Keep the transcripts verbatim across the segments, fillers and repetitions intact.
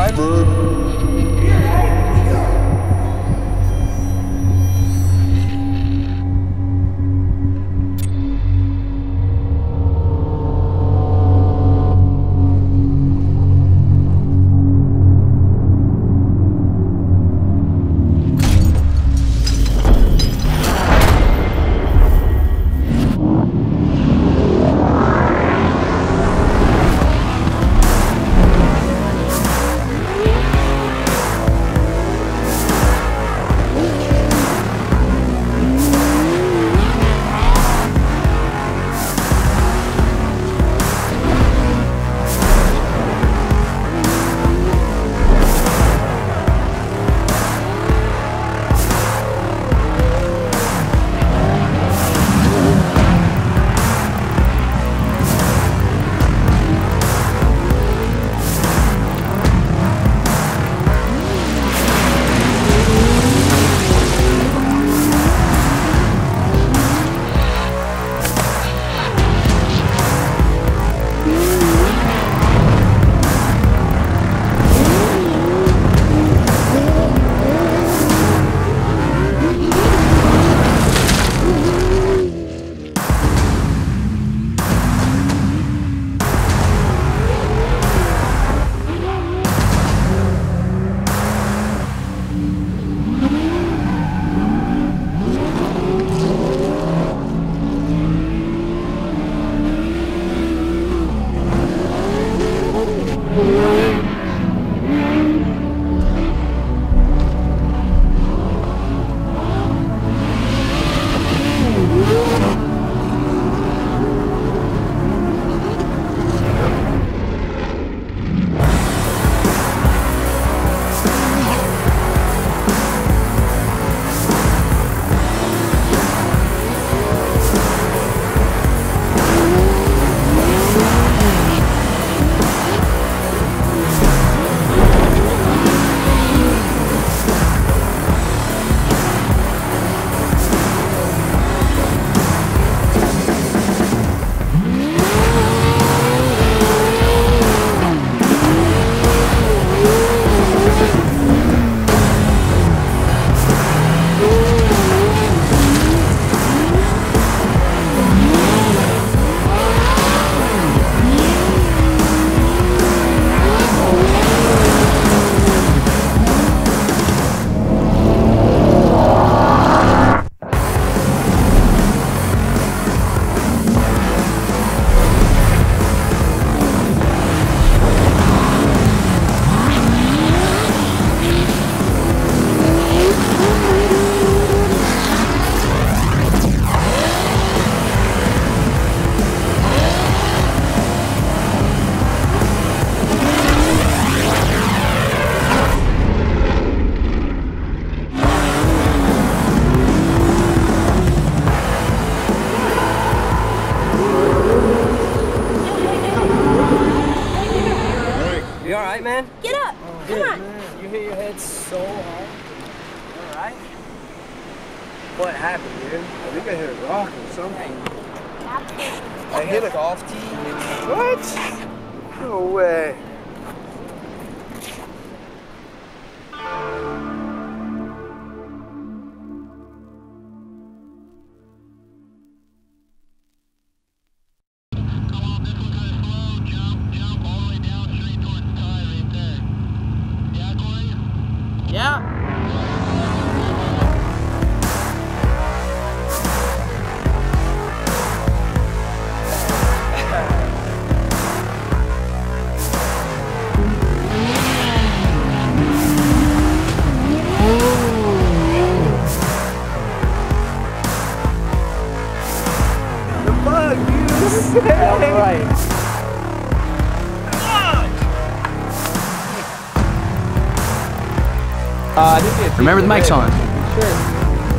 right? alright, man? Get up! Oh, Come yeah, on! Man. You hit your head so hard. Alright? What happened, dude? I think I hit a rock or something. I hit a golf tee? What? No way. Yeah. The bug, dude. Yeah, right. Uh, I think Remember the mic's on. Sure.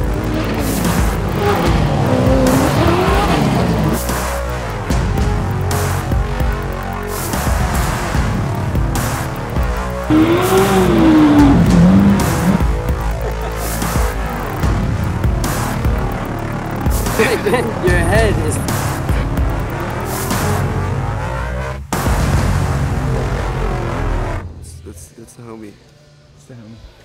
Your head is. It's, it's, it's the homie. It's the homie.